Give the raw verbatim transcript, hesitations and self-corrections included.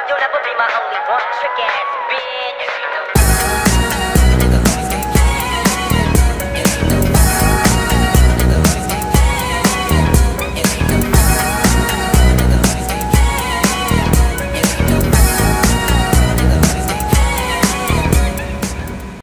You'll never be my only one, trick ass bitch.